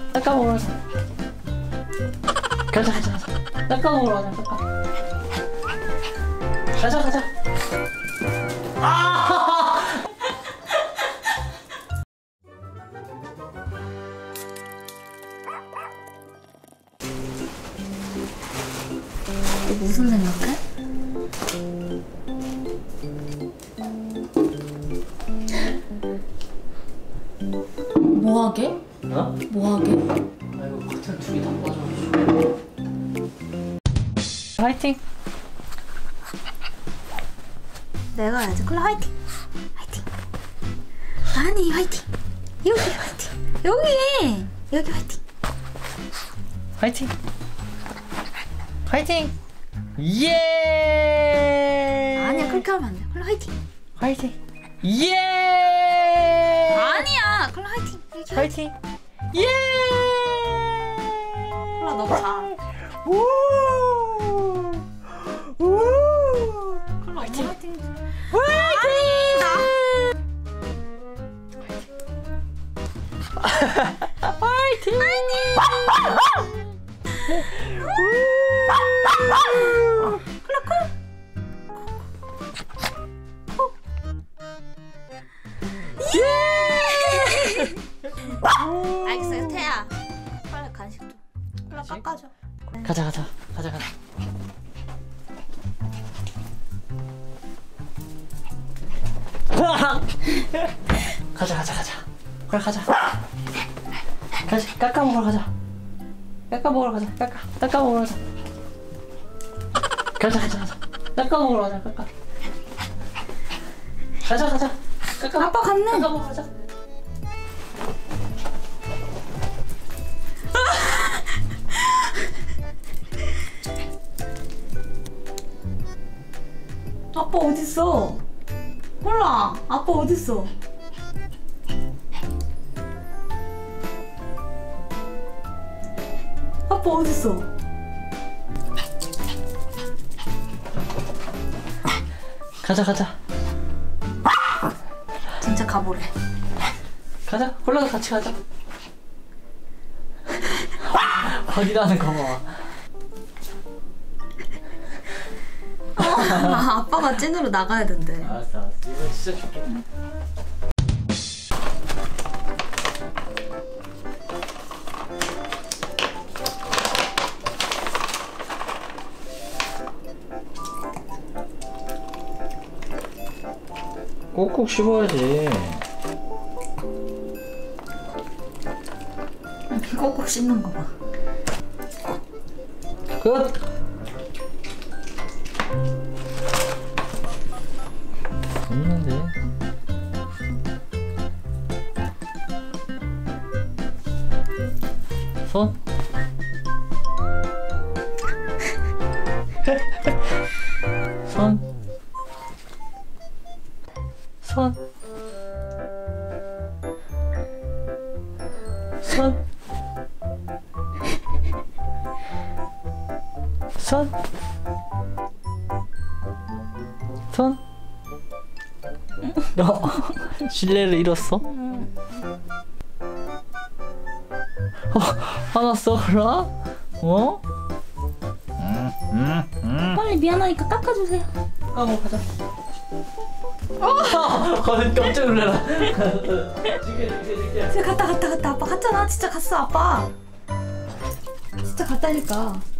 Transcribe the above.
깎아 먹으러 가자. 가자. 깎아 먹으러 가자. 가자. 아! 무슨 생각해? 뭐하게? 어? 뭐하게? 아이고 커튼 2개 다 빠져가지고. 화이팅! 내가 해야지. 콜라 화이팅! 화이팅! 아니 화이팅! 여기 화이팅! 여기 화이팅! 화이팅! 화이팅! 예! 아니야 그렇게 하면 안 돼. 콜라 화이팅! 화이팅! 예! 아니야 콜라 화이팅! 여기 화이팅! 예! 콜라 너무 잘. 우! 콜라 화이팅! 엄마 화이팅! 화이팅! 알겠어 태야. 빨리 간식 좀. 콜라 깎아줘. 가자. 가자. 그래 가자. 깎아 먹으러 가자. 깎아 먹으러 가자. 깎아 먹으러 가자. 가자. 깎아 먹으러 가자. 가자. 아빠 갔네. 깎아 먹으러 가자. 아빠 어딨어? 콜라 아빠 어딨어? 아빠 어딨어? 가자. 진짜 가보래. 가자. 콜라도 같이 가자. 확인하는 거 봐. 아빠가 찐으로 나가야 된대. 알았어. 이거 진짜 줄게. 꼭꼭 씹어야지. 꼭꼭 씹는 거 봐. 끝! 없는데? 손? 손? 너 신뢰를 잃었어? 화났어 그라? 어? 빨리 미안하니까 깎아주세요. 가자. 깜짝 놀라라. 진짜 갔다 아빠 갔잖아. 진짜 갔어 아빠. 진짜 갔다니까.